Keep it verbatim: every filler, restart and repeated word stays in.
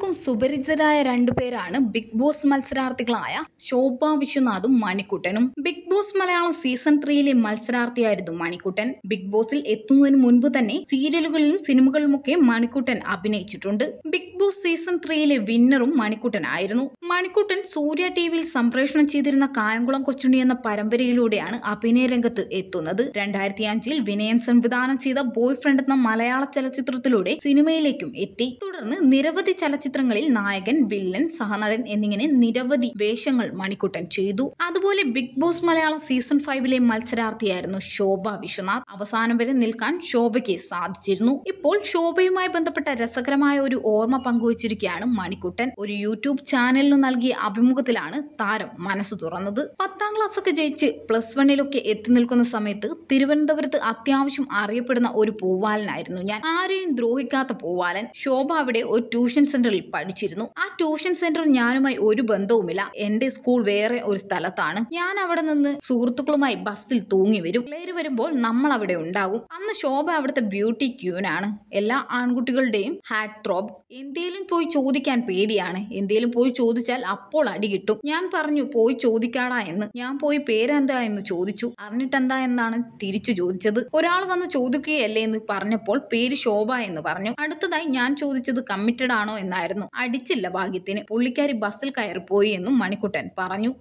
ഏവർക്കും സുപരിചിതരായ രണ്ടുപേരാണ് ബിഗ് ബോസ് മത്സരാർത്ഥികളായ ശോഭ വിശ്വനാഥും മണിക്കുട്ടനും. ബിഗ് ബോസ് മലയാളം സീസൺ ത്രീയിലെ മത്സരാർത്ഥിയായിരുന്നു മണിക്കുട്ടൻ. ബിഗ് ബോസിൽ എത്തുന്നതിന് മുൻപ് തന്നെ സീരിയലുകളിലും സിനിമകളിലുമൊക്കെ മണിക്കുട്ടൻ അഭിനയിച്ചിട്ടുണ്ട്. ബിഗ് ബോസ് സീസൺ ത്രീയിലെ വിന്നറും മണിക്കുട്ടനായിരുന്നു. മണിക്കുട്ടൻ സൂര്യ ടിവിയിൽ സംപ്രേഷണം ചെയ്തിരുന്ന കായംകുളം കൊച്ചുണ്ണി എന്ന പരമ്പരയിലൂടെയാണ് അഭിനയ രംഗത്ത് എത്തുന്നത്. രണ്ടായിരത്തി അഞ്ചിൽ വിനയൻ സംവിധാനം ചെയ്ത ബോയ് ഫ്രണ്ട് എന്ന മലയാള ചലച്ചിത്രത്തിലൂടെ സിനിമയിലേക്കും എത്തി. തുടർന്ന് നിരവധി ചലച്ചിത്രങ്ങളിൽ നായകൻ, വില്ലൻ, സഹനടൻ എന്നിങ്ങനെ നിരവധി വേഷങ്ങൾ മണിക്കുട്ടൻ ചെയ്തു. അതുപോലെ ബിഗ് ബോസ് മലയാളം സീസൺ ഫൈവിലെ മത്സരാർത്ഥിയായിരുന്നു ശോഭ വിശ്വനാഥ്. അവസാനം വരെ നിൽക്കാൻ ശോഭയ്ക്ക് സാധിച്ചിരുന്നു. ഇപ്പോൾ ശോഭയുമായി ബന്ധപ്പെട്ട രസകരമായ ഒരു ഓർമ്മ പങ്കുവച്ചിരിക്കുകയാണ് മണിക്കുട്ടൻ. ഒരു യൂട്യൂബ് ചാനലിന് നൽകിയ അഭിമുഖത്തിലാണ് താരം മനസ്സ് തുറന്നത്. പത്താം ക്ലാസ് ഒക്കെ ജയിച്ച് പ്ലസ് വണ്ണിലൊക്കെ എത്തി നിൽക്കുന്ന സമയത്ത് തിരുവനന്തപുരത്ത് അത്യാവശ്യം അറിയപ്പെടുന്ന ഒരു പൂവാലനായിരുന്നു ഞാൻ. ആരെയും ദ്രോഹിക്കാത്ത പൂവാലൻ. ശോഭ അവിടെ ഒരു ട്യൂഷൻ സെന്ററിൽ പഠിച്ചിരുന്നു. ആ ട്യൂഷൻ സെന്റർ ഞാനുമായി ഒരു ബന്ധവുമില്ല. എന്റെ സ്കൂൾ വേറെ ഒരു സ്ഥലത്താണ്. ഞാൻ അവിടെ നിന്ന് സുഹൃത്തുക്കളുമായി ബസ്സിൽ തൂങ്ങി വരും. പിള്ളേര് വരുമ്പോൾ നമ്മൾ അവിടെ ഉണ്ടാകും. അന്ന് ശോഭ അവിടുത്തെ ബ്യൂട്ടി ക്യൂൻ ആണ്. എല്ലാ ആൺകുട്ടികളുടെയും ഹാർട്ട് ത്രോബ്. എന്തേലും പോയി ചോദിക്കാൻ പേടിയാണ്. എന്തേലും പോയി ചോദിച്ചാൽ അപ്പോൾ അടി കിട്ടും. ഞാൻ പറഞ്ഞു പോയി ചോദിക്കാടാ എന്ന്. ഞാൻ പോയി പേരെന്താ എന്ന് ചോദിച്ചു. അറിഞ്ഞിട്ടെന്താ എന്നാണ് തിരിച്ചു ചോദിച്ചത്. ഒരാൾ വന്ന് ചോദിക്കുകയല്ലേ എന്ന് പറഞ്ഞപ്പോൾ പേര് ശോഭ എന്ന് പറഞ്ഞു. അടുത്തതായി ഞാൻ ചോദിച്ചത് കമ്മിറ്റഡ് ആണോ എന്നായിരുന്നു. അടിച്ചില്ല ഭാഗ്യത്തിന്. പുള്ളിക്കാരി ബസ്സിൽ കയറിപ്പോയി എന്നും മണിക്കുട്ടൻ പറഞ്ഞു.